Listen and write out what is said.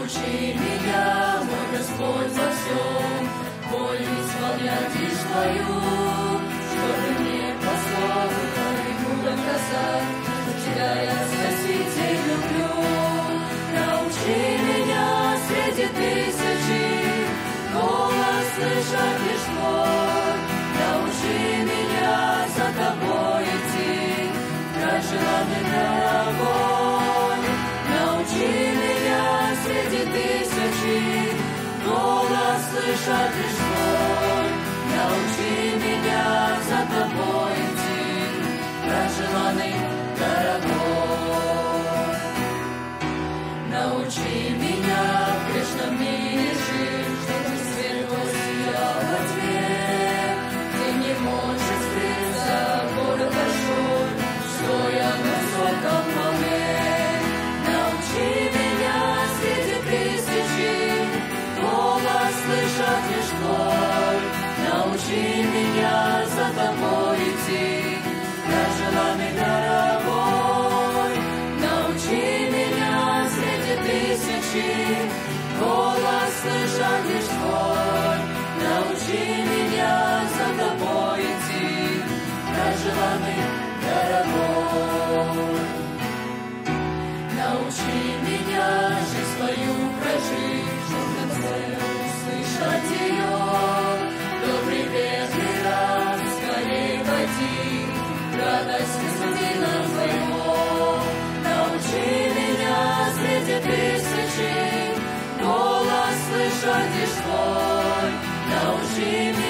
Научи меня, мой Господь, во всем волю исполнять лишь Твою, чтобы мне по слову Твоему доказать, что Тебя я, Спаситель, люблю. Научи меня среди тысячи голос слышать лишь Твой. Научи меня за Тобой идти, край желанный дорогой. Научи меня среди тысячи голос слышать лишь Твой. Научи меня за Тобой идти, край желанный дорогой. Научи меня в грешном мире жить, чтобы свет Твой сиял во тьме. Ты не можешь скрыться в горы большой, стоя на высоком холме. Научи меня среди тысячи голос слышать лишь Твой. Научи меня за Тобой идти, край желанный дорогой. Научи меня среди тысячи голос слышать лишь Твой. Научи меня за Тобой идти, край желанный дорогой. Научи меня жизнь свою прожить, чтобы цель услышать ее. Добрый верный раз скорей войти, радость Господина Твоего. Научи меня среди тысячи голос слышать лишь Твой. Научи меня